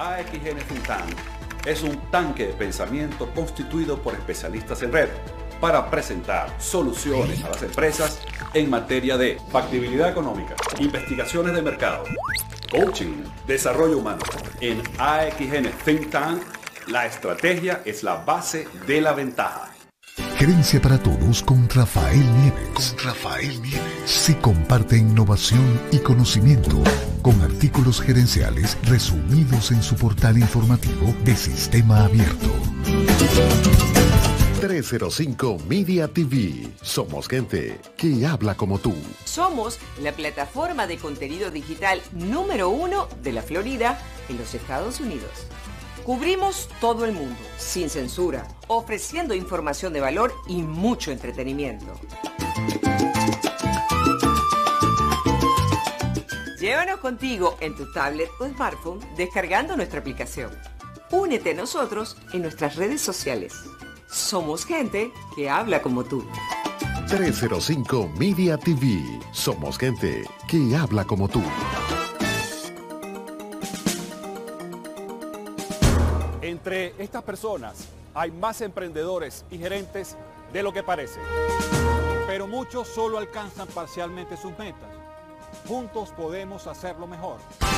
AXN Think Tank es un tanque de pensamiento constituido por especialistas en red para presentar soluciones a las empresas en materia de factibilidad económica, investigaciones de mercado, coaching, desarrollo humano. En AXN Think Tank, la estrategia es la base de la ventaja. Gerencia para Todos con Rafael Nieves. Se comparte innovación y conocimiento con artículos gerenciales resumidos en su portal informativo de Sistema Abierto. 305 Media TV. Somos gente que habla como tú. Somos la plataforma de contenido digital número 1 de la Florida en los Estados Unidos. Cubrimos todo el mundo, sin censura, ofreciendo información de valor y mucho entretenimiento. Llévanos contigo en tu tablet o smartphone descargando nuestra aplicación. Únete a nosotros en nuestras redes sociales. Somos gente que habla como tú. 305 Media TV. Somos gente que habla como tú. Entre estas personas hay más emprendedores y gerentes de lo que parece. Pero muchos solo alcanzan parcialmente sus metas. Juntos podemos hacerlo mejor.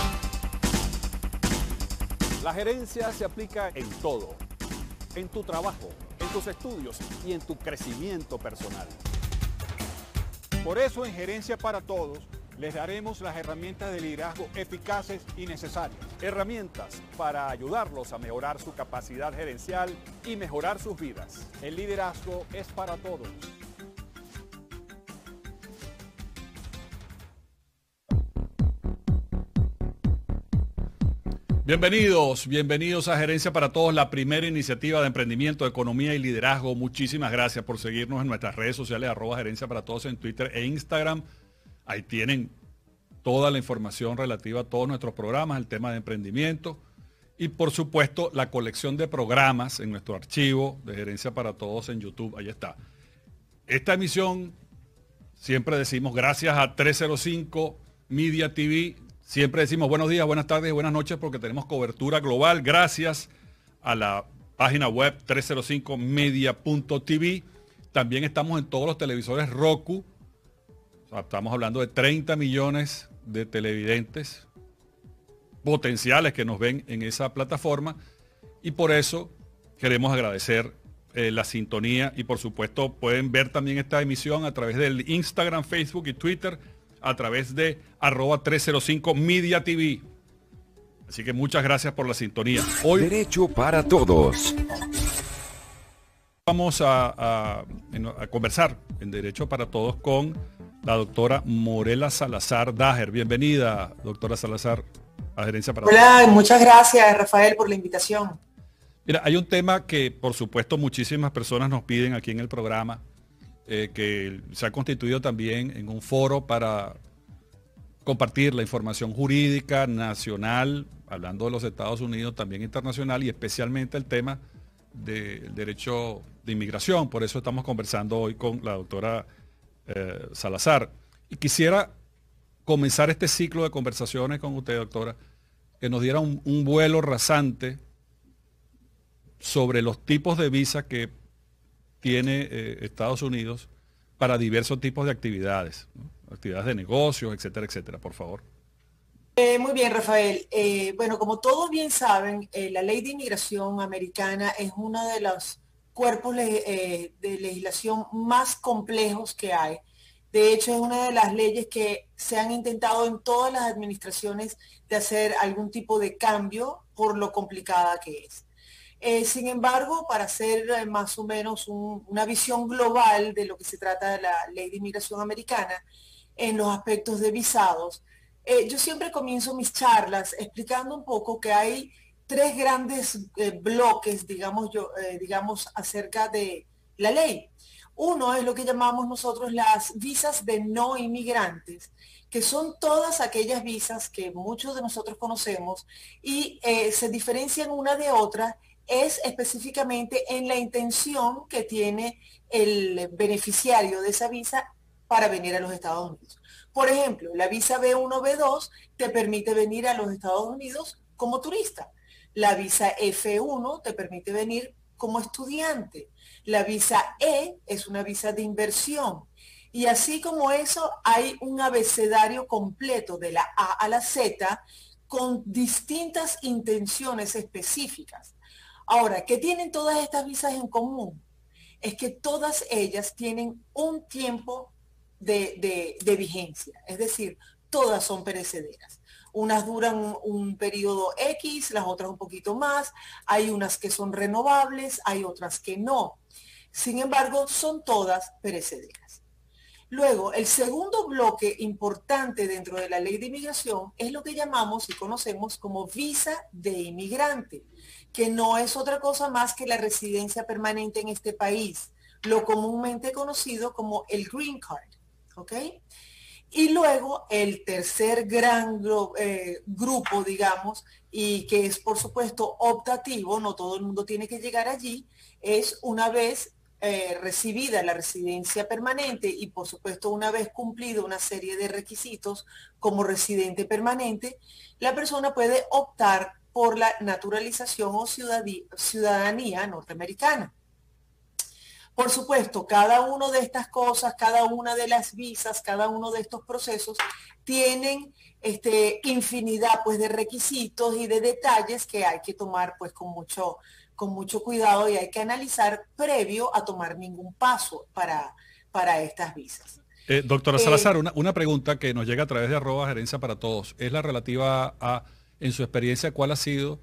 La gerencia se aplica en todo. En tu trabajo, en tus estudios y en tu crecimiento personal. Por eso en Gerencia para Todos les daremos las herramientas de liderazgo eficaces y necesarias. Herramientas para ayudarlos a mejorar su capacidad gerencial y mejorar sus vidas. El liderazgo es para todos. Bienvenidos a Gerencia para Todos, la primera iniciativa de emprendimiento, economía y liderazgo. Muchísimas gracias por seguirnos en nuestras redes sociales, @Gerencia para Todos en Twitter e Instagram. Ahí tienen toda la información relativa a todos nuestros programas, el tema de emprendimiento y por supuesto la colección de programas en nuestro archivo de Gerencia para Todos en YouTube. Ahí está. Esta emisión, siempre decimos gracias a 305 Media TV. Siempre decimos buenos días, buenas tardes y buenas noches porque tenemos cobertura global gracias a la página web 305media.tv. También estamos en todos los televisores Roku. O sea, estamos hablando de 30 millones de televidentes potenciales que nos ven en esa plataforma. Y por eso queremos agradecer la sintonía. Y por supuesto pueden ver también esta emisión a través del Instagram, Facebook y Twitter, a través de @305 Media TV. Así que muchas gracias por la sintonía. Hoy Derecho para Todos. Vamos a conversar en Derecho para Todos con la doctora Morela Salazar Daher. Bienvenida, doctora Salazar, a Gerencia para Todos. Hola, muchas gracias, Rafael, por la invitación. Mira, hay un tema que por supuesto muchísimas personas nos piden aquí en el programa, que se ha constituido también en un foro para compartir la información jurídica nacional, hablando de los Estados Unidos, también internacional y especialmente el tema del derecho de inmigración. Por eso estamos conversando hoy con la doctora Salazar. Y quisiera comenzar este ciclo de conversaciones con usted, doctora, que nos diera un vuelo rasante sobre los tipos de visa que tiene Estados Unidos para diversos tipos de actividades, ¿no? Actividades de negocios, etcétera, etcétera, por favor. Muy bien, Rafael. Bueno, como todos bien saben, la ley de inmigración americana es uno de los cuerpos de legislación más complejos que hay. De hecho, es una de las leyes que se han intentado en todas las administraciones de hacer algún tipo de cambio por lo complicada que es. Sin embargo, para hacer más o menos una visión global de lo que se trata de la ley de inmigración americana en los aspectos de visados, yo siempre comienzo mis charlas explicando un poco que hay tres grandes bloques, digamos, acerca de la ley. Uno es lo que llamamos nosotros las visas de no inmigrantes, que son todas aquellas visas que muchos de nosotros conocemos y se diferencian una de otra es específicamente en la intención que tiene el beneficiario de esa visa para venir a los Estados Unidos. Por ejemplo, la visa B1, B2 te permite venir a los Estados Unidos como turista. La visa F1 te permite venir como estudiante. La visa E es una visa de inversión. Y así como eso, hay un abecedario completo de la A a la Z con distintas intenciones específicas. Ahora, ¿qué tienen todas estas visas en común? Es que todas ellas tienen un tiempo de vigencia, es decir, todas son perecederas. Unas duran un periodo X, las otras un poquito más, hay unas que son renovables, hay otras que no. Sin embargo, son todas perecederas. Luego, el segundo bloque importante dentro de la ley de inmigración es lo que llamamos y conocemos como visa de inmigrante, que no es otra cosa más que la residencia permanente en este país, lo comúnmente conocido como el Green Card, ¿ok? Y luego el tercer gran grupo, digamos, y que es por supuesto optativo, no todo el mundo tiene que llegar allí, es una vez recibida la residencia permanente y por supuesto una vez cumplido una serie de requisitos como residente permanente, la persona puede optar por la naturalización o ciudadanía norteamericana. Por supuesto, cada una de estas cosas, cada una de las visas, cada uno de estos procesos tienen infinidad pues, de requisitos y de detalles que hay que tomar pues, con mucho cuidado y hay que analizar previo a tomar ningún paso para estas visas. Doctora Salazar, una pregunta que nos llega a través de @gerencia para todos. Es la relativa a, en su experiencia, ¿cuál ha sido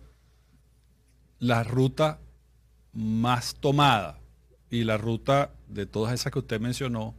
la ruta más tomada? Y la ruta de todas esas que usted mencionó,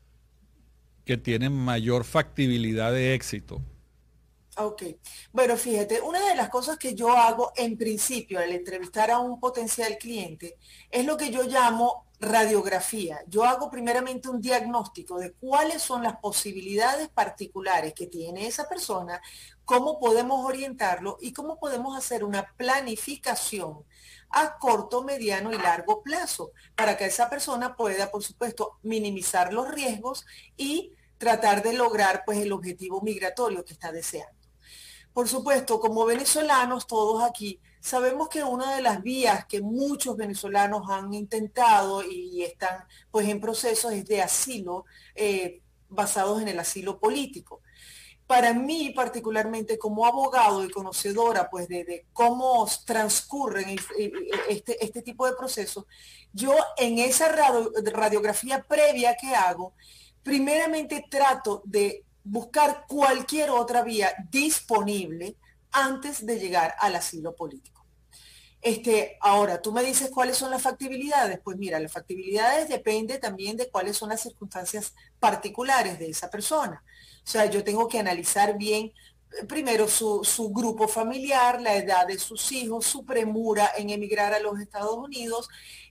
que tienen mayor factibilidad de éxito. Ok. Bueno, fíjate, una de las cosas que yo hago en principio al entrevistar a un potencial cliente es lo que yo llamo radiografía. Yo hago primeramente un diagnóstico de cuáles son las posibilidades particulares que tiene esa persona, cómo podemos orientarlo y cómo podemos hacer una planificación a corto, mediano y largo plazo para que esa persona pueda, por supuesto, minimizar los riesgos y tratar de lograr pues, el objetivo migratorio que está deseando. Por supuesto, como venezolanos, todos aquí, sabemos que una de las vías que muchos venezolanos han intentado y están pues, en procesos es de asilo, basados en el asilo político. Para mí, particularmente como abogado y conocedora pues, de cómo transcurren este tipo de procesos, yo en esa radiografía previa que hago, primeramente trato de buscar cualquier otra vía disponible antes de llegar al asilo político. Ahora, tú me dices cuáles son las factibilidades. Pues mira, las factibilidades depende también de cuáles son las circunstancias particulares de esa persona. O sea, yo tengo que analizar bien, primero, su grupo familiar, la edad de sus hijos, su premura en emigrar a los Estados Unidos,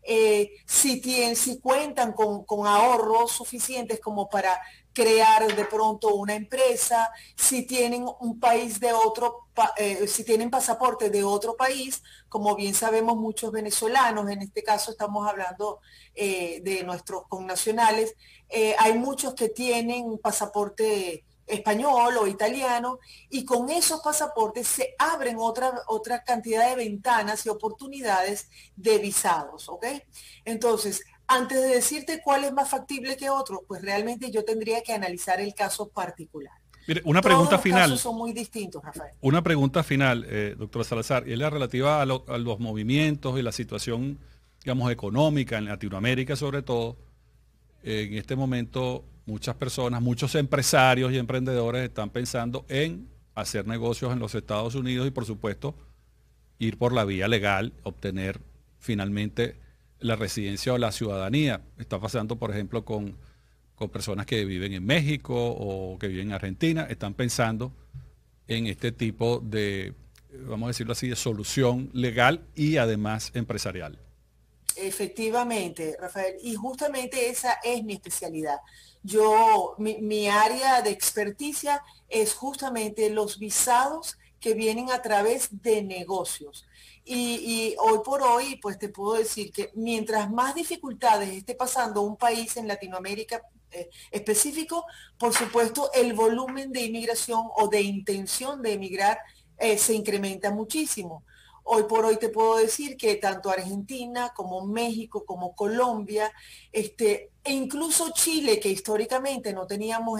si cuentan con ahorros suficientes como para crear de pronto una empresa, si tienen un país de otro, si tienen pasaporte de otro país, como bien sabemos muchos venezolanos, en este caso estamos hablando de nuestros connacionales, hay muchos que tienen pasaporte español o italiano y con esos pasaportes se abren otra cantidad de ventanas y oportunidades de visados, ¿ok? Entonces, antes de decirte cuál es más factible que otro, pues realmente yo tendría que analizar el caso particular. Mire, una pregunta final. Todos los casos son muy distintos, Rafael. Una pregunta final, doctora Salazar, y es la relativa a los movimientos y la situación, digamos, económica en Latinoamérica sobre todo. En este momento muchas personas, muchos empresarios y emprendedores están pensando en hacer negocios en los Estados Unidos y por supuesto ir por la vía legal, obtener finalmente la residencia o la ciudadanía. Está pasando, por ejemplo, con personas que viven en México o que viven en Argentina, están pensando en este tipo de, vamos a decirlo así, de solución legal y además empresarial. Efectivamente, Rafael, y justamente esa es mi especialidad. Mi área de experticia es justamente los visados que vienen a través de negocios. Y hoy por hoy, pues te puedo decir que mientras más dificultades esté pasando un país en Latinoamérica específico, por supuesto el volumen de inmigración o de intención de emigrar se incrementa muchísimo. Hoy por hoy te puedo decir que tanto Argentina como México, como Colombia, e incluso Chile, que históricamente no teníamos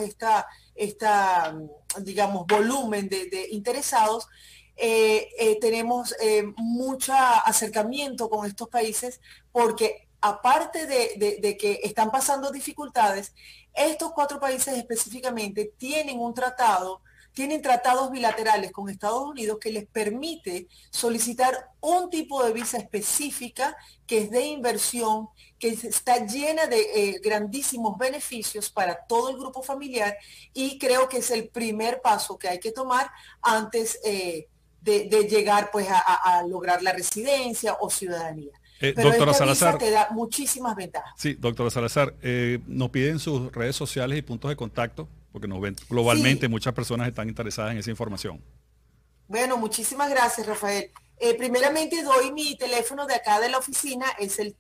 digamos, volumen de interesados, tenemos mucho acercamiento con estos países porque aparte de que están pasando dificultades, estos 4 países específicamente tienen tratados bilaterales con Estados Unidos que les permite solicitar un tipo de visa específica que es de inversión, que está llena de grandísimos beneficios para todo el grupo familiar, y creo que es el primer paso que hay que tomar antes de llegar pues a lograr la residencia o ciudadanía. Pero doctora esta Salazar, visa te da muchísimas ventajas. sí, doctora Salazar, nos piden sus redes sociales y puntos de contacto, porque nos ven globalmente, sí. Muchas personas están interesadas en esa información. Bueno, muchísimas gracias, Rafael. Primeramente doy mi teléfono de acá de la oficina, es el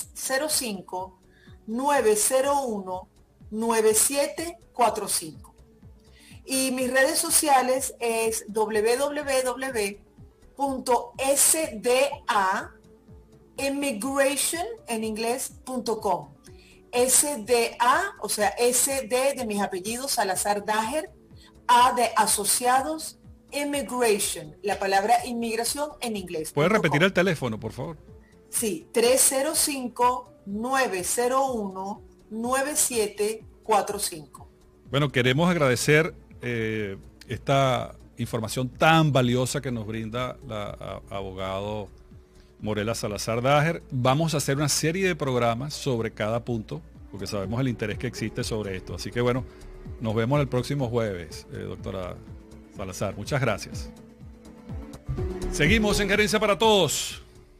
305-901-9745. Y mis redes sociales es www.sda.immigration en inglés.com. SDA, o sea, SD de mis apellidos, Salazar Daher, A de asociados, Immigration, la palabra inmigración en inglés. ¿Puede repetir el teléfono, por favor? Sí, 305-901-9745. Bueno, queremos agradecer esta información tan valiosa que nos brinda la abogado Morela Salazar Daher. Vamos a hacer una serie de programas sobre cada punto, porque sabemos el interés que existe sobre esto. Así que bueno, nos vemos el próximo jueves, doctora Salazar. Muchas gracias. Seguimos en Gerencia para Todos.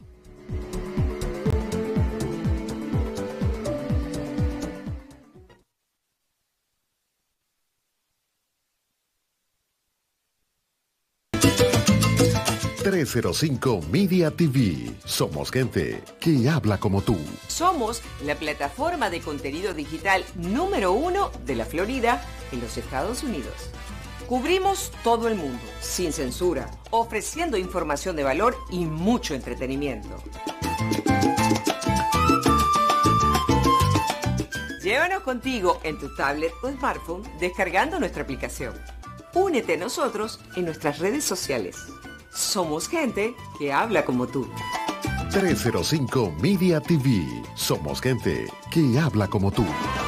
...305 Media TV. Somos gente que habla como tú. Somos la plataforma de contenido digital número 1 de la Florida en los Estados Unidos. Cubrimos todo el mundo, sin censura, ofreciendo información de valor y mucho entretenimiento. Llévanos contigo en tu tablet o smartphone descargando nuestra aplicación. Únete a nosotros en nuestras redes sociales. Somos gente que habla como tú. 305 Media TV. Somos gente que habla como tú.